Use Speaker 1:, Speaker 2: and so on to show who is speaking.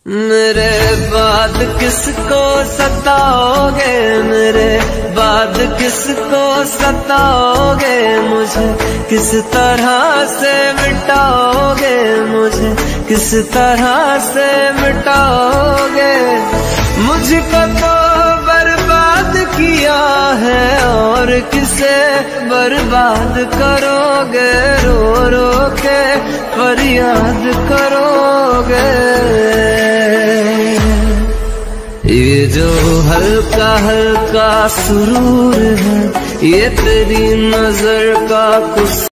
Speaker 1: मेरे बाद किसको सताओगे, मेरे बाद किसको सताओगे, मुझे किस तरह से मिटाओगे, मुझे किस तरह से मिटाओगे। मुझको तो बर्बाद किया है और किसे बर्बाद करोगे, रो रो के फरियाद करोगे। ये जो हल्का हल्का सुरूर है, ये तेरी नजर का कुछ